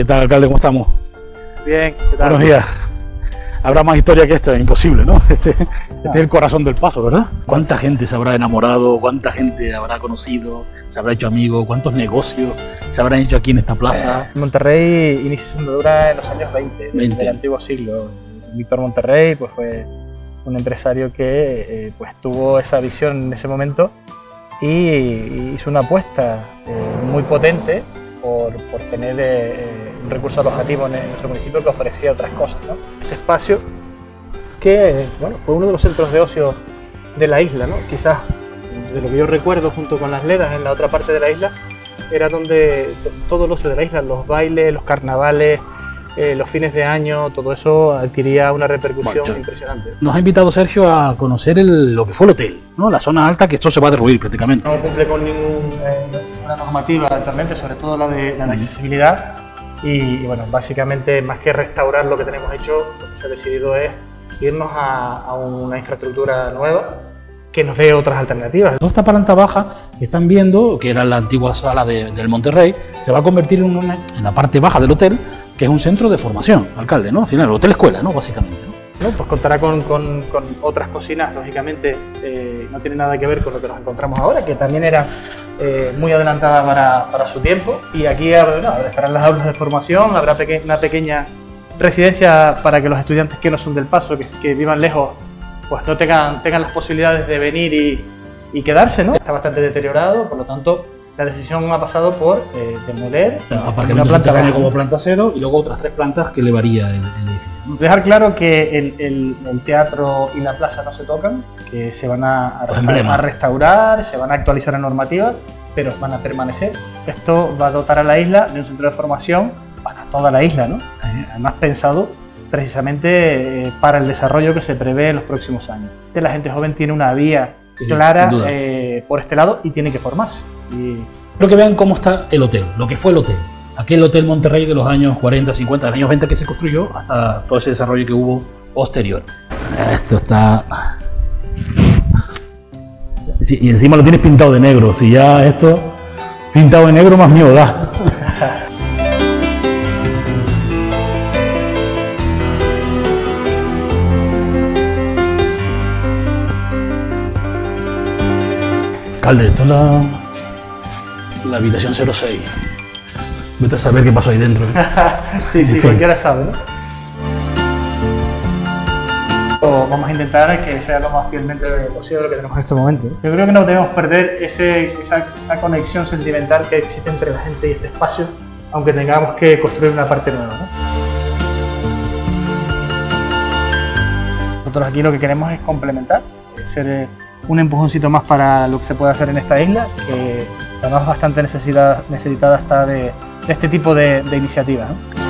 tal, alcalde? ¿Cómo estamos? Bien, ¿qué tal? Buenos días. Habrá más historia que esta, imposible, ¿no? Este es el corazón del Pazo, ¿verdad? ¿Cuánta gente se habrá enamorado? ¿Cuánta gente habrá conocido? ¿Se habrá hecho amigo? ¿Cuántos negocios se habrán hecho aquí en esta plaza? Monterrey inició su andadura en los años 20. Del antiguo siglo. Víctor Monterrey pues, fue un empresario que pues, tuvo esa visión en ese momento y hizo una apuesta muy potente por tener un recurso alojativo en nuestro municipio que ofrecía otras cosas, ¿no? Este espacio que bueno, fue uno de los centros de ocio de la isla, ¿no? Quizás de lo que yo recuerdo junto con las Ledas en la otra parte de la isla era donde todo el ocio de la isla, los bailes, los carnavales, los fines de año, todo eso adquiría una repercusión impresionante. Nos ha invitado Sergio a conocer lo que fue el hotel, ¿no? La zona alta, que esto se va a derruir prácticamente. No cumple con ninguna normativa actualmente, sobre todo la de la accesibilidad. Y bueno, básicamente más que restaurar lo que tenemos hecho, lo que se ha decidido es irnos a una infraestructura nueva que nos dé otras alternativas. Toda esta planta baja que están viendo, que era la antigua sala del Monterrey, se va a convertir en la parte baja del hotel, que es un centro de formación, alcalde, ¿no? Al final, el hotel escuela, ¿no? Básicamente, ¿no? No, pues contará con otras cocinas, lógicamente no tiene nada que ver con lo que nos encontramos ahora, que también era muy adelantada para su tiempo. Y aquí estarán las aulas de formación, habrá una pequeña residencia para que los estudiantes que no son del Pazo, que vivan lejos, pues no tengan las posibilidades de venir y quedarse, ¿no? Está bastante deteriorado, por lo tanto la decisión ha pasado por demoler una planta baja como planta cero y luego otras 3 plantas que elevaría el edificio, ¿no? Dejar claro que el teatro y la plaza no se tocan, que se van a restaurar, se van a actualizar en normativas, pero van a permanecer. Esto va a dotar a la isla de un centro de formación para toda la isla, ¿no? Además pensado precisamente para el desarrollo que se prevé en los próximos años. La gente joven tiene una vía clara por este lado y tiene que formarse. Quiero que vean cómo está el hotel, lo que fue el hotel. Aquel Hotel Monterrey de los años 40, 50, de los años 20 que se construyó, hasta todo ese desarrollo que hubo posterior. Esto está... Y encima lo tienes pintado de negro. Si ya esto pintado de negro más miedo da. Alcalde, esto es la habitación 06. Vete a saber qué pasó ahí dentro. Sí, cualquiera sabe, ¿no? Vamos a intentar que sea lo más fielmente posible lo que tenemos en este momento. Yo creo que no debemos perder esa conexión sentimental que existe entre la gente y este espacio, aunque tengamos que construir una parte nueva, ¿no? Nosotros aquí lo que queremos es complementar, ser un empujoncito más para lo que se puede hacer en esta isla, que además bastante necesitada está de este tipo de iniciativas, ¿no?